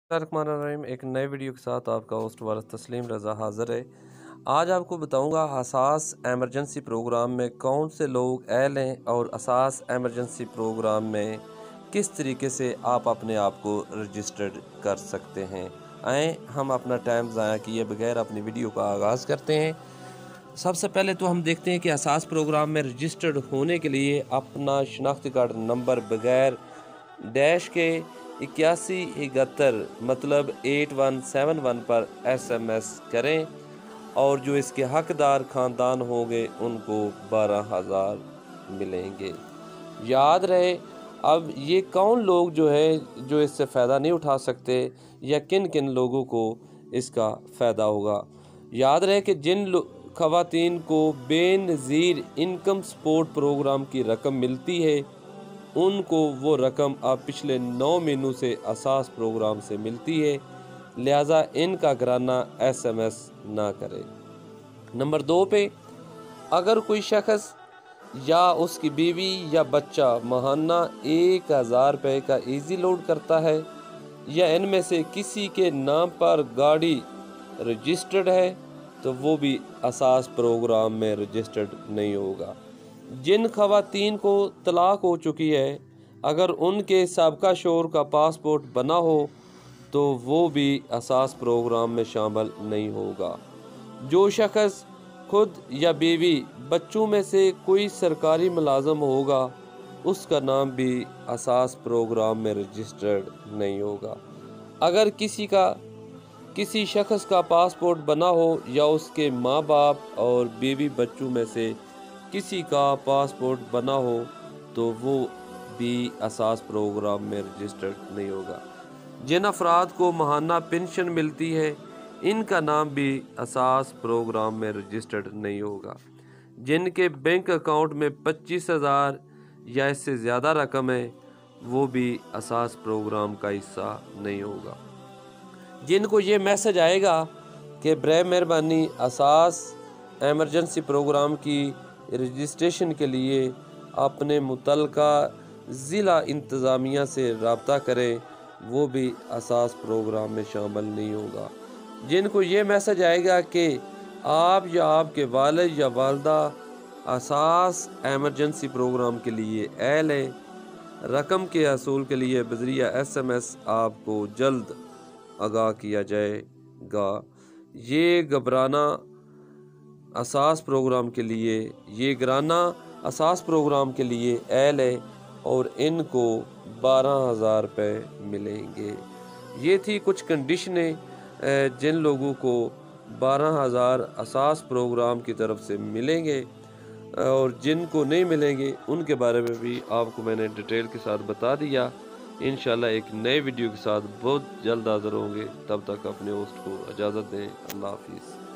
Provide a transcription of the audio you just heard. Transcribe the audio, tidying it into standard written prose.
बिस्मिल्लाहिर्रहमानिर्रहीम। एक नए वीडियो के साथ आपका होस्ट वारस तस्लीम रज़ा हाज़िर है। आज आपको बताऊंगा हसास एमरजेंसी प्रोग्राम में कौन से लोग अहल हैं और हसास एमरजेंसी प्रोग्राम में किस तरीके से आप अपने आप को रजिस्टर्ड कर सकते हैं। आएँ हम अपना टाइम ज़ाया किए बगैर अपनी वीडियो का आगाज़ करते हैं। सबसे पहले तो हम देखते हैं कि हसास प्रोग्राम में रजिस्टर्ड होने के लिए अपना शनाख्ती कार्ड नंबर बगैर डैश के 8171 मतलब 8171 पर SMS करें और जो इसके हकदार ख़ानदान होंगे उनको 12,000 मिलेंगे। याद रहे, अब ये कौन लोग जो इससे फ़ायदा नहीं उठा सकते या किन किन लोगों को इसका फ़ायदा होगा। याद रहे कि जिन ख़वातीन को बेनज़ीर इनकम सपोर्ट प्रोग्राम की रकम मिलती है उनको वो रकम अब पिछले 9 महीनों से हसास प्रोग्राम से मिलती है, लिहाजा इनका घराना SMS ना करे। नंबर 2 पे अगर कोई शख्स या उसकी बीवी या बच्चा माहाना 1000 रुपये का ईजी लोड करता है या इनमें से किसी के नाम पर गाड़ी रजिस्टर्ड है तो वो भी हसास प्रोग्राम में रजिस्टर्ड नहीं होगा। जिन ख़वातीन को तलाक हो चुकी है, अगर उनके साबका शौहर का पासपोर्ट बना हो तो वो भी हसास प्रोग्राम में शामिल नहीं होगा। जो शख्स खुद या बीवी बच्चों में से कोई सरकारी मुलाजम होगा उसका नाम भी हसास प्रोग्राम में रजिस्टर्ड नहीं होगा। अगर किसी शख्स का पासपोर्ट बना हो या उसके माँ बाप और बीवी बच्चों में से किसी का पासपोर्ट बना हो तो वो भी हसास प्रोग्राम में रजिस्टर्ड नहीं होगा। जिन अफराद को माहाना पेंशन मिलती है इनका नाम भी हसास प्रोग्राम में रजिस्टर्ड नहीं होगा। जिनके बैंक अकाउंट में 25,000 या इससे ज़्यादा रकम है वो भी हसास प्रोग्राम का हिस्सा नहीं होगा। जिनको ये मैसेज आएगा कि बराए मेहरबानी हसास एमरजेंसी प्रोग्राम की रजिस्ट्रेशन के लिए अपने मुतल्लिका ज़िला इंतज़ामिया से रब्ता करें, वो भी हसास प्रोग्राम में शामिल नहीं होगा। जिनको ये मैसेज आएगा कि आप या आपके वालिद या वालदा हसास एमरजेंसी प्रोग्राम के लिए अहल है, रकम के हसूल के लिए बज़रिया SMS आपको जल्द आगाह किया जाएगा। ये घबराना हसास प्रोग्राम के लिए हसास प्रोग्राम के लिए अहल है और इनको 12,000 रुपये मिलेंगे। ये थी कुछ कंडीशनें जिन लोगों को 12,000 हसास प्रोग्राम की तरफ से मिलेंगे और जिनको नहीं मिलेंगे उनके बारे में भी आपको मैंने डिटेल के साथ बता दिया। इंशाल्लाह एक नए वीडियो के साथ बहुत जल्द हाज़िर होंगे। तब तक अपने होस्ट को इजाज़त दें। अल्लाह हाफिज़।